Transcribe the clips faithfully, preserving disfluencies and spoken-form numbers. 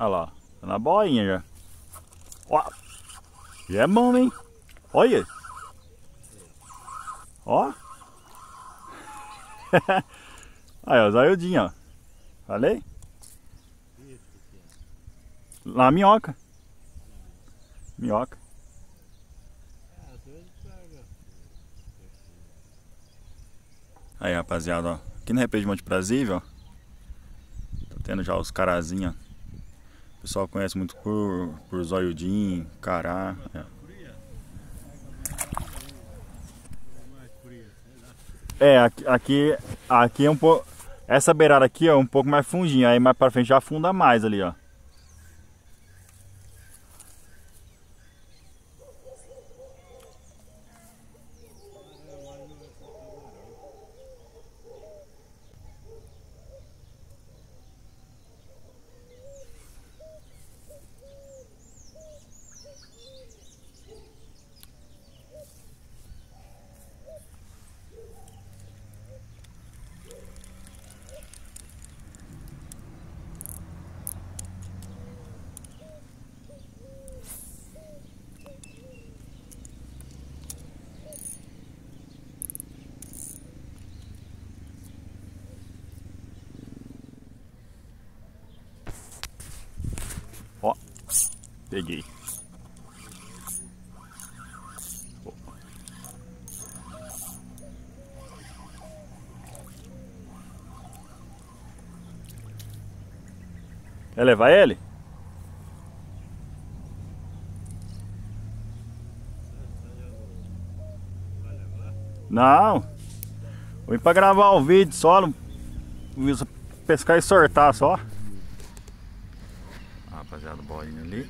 Olha lá, tá na boinha já. Ó, já é bom, hein? Olha. Ó. Aí, ó, zoiudinho, ó. Falei? Lá, minhoca. Minhoca. Aí, rapaziada, ó. Aqui no Represa de Monte Prazível, ó. Tá tendo já os carazinhos. O pessoal conhece muito por, por zoiudinho, cará. É, é aqui, aqui, aqui é um pouco. Essa beirada aqui ó, é um pouco mais fundinha. Aí mais pra frente já afunda mais ali, ó. Ó, peguei. Quer levar ele? Não. Vou ir pra gravar o vídeo só. Não... pescar e sortar só. Ah, rapaziada, bolinha ali.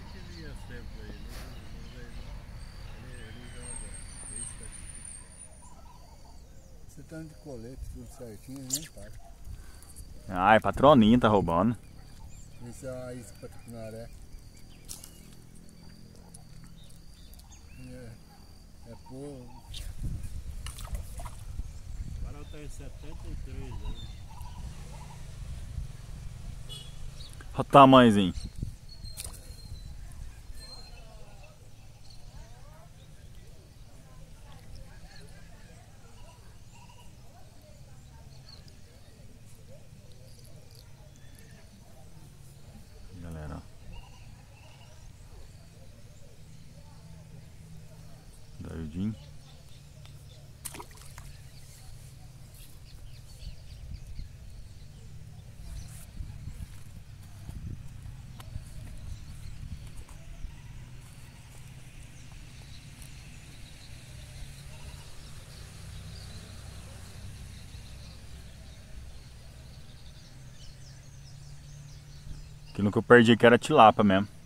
Você tá de colete, tudo certinho, nem para. Ai, patroninho tá roubando. Esse é uma isca pra tucunaré. É, é por... Agora eu tenho setenta e três anos. Olha o tamanhozinho. Galera, zoiudinho. Aquilo que eu perdi que era tilapa mesmo.